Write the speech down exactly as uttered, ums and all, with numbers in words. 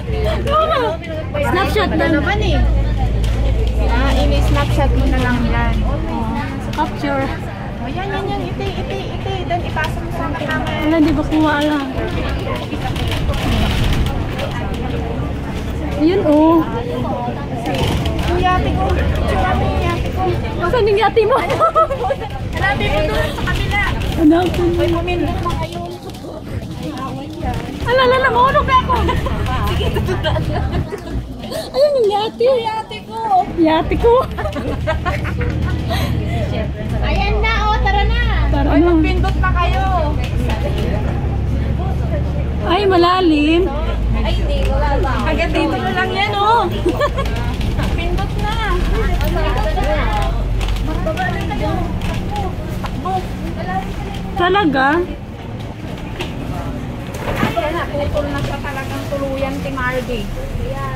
Snapshot na naman eh. Ah, ini-snapshot mo na lang yan. Capture. O yan, yan, yan. Iti, iti, iti. Then ipasa mo sa camera. Wala, di ba kumala? Ayun oh. Yung yate ko. Yung yate ko. Saan yung yate mo? Hanapin mo doon sa kabila. Hanapin mo. Ay, pumindot mo ngayon. Alala, mahulog na ako. Sige, tutudaan na. Ayun yung yate. Yung yate ko. Yate ko. Ayan na, oh, tara na. Tara Ay, na. Magpindot na kayo. Ay, malalim. Ay, hindi, wala ba? Agad dito na lang yan, oh. Pindot na. Magbaba na tayo. Takbo. Talaga? Ay, yan na. Putol na siya talagang tuluyan si Margie. Ayan.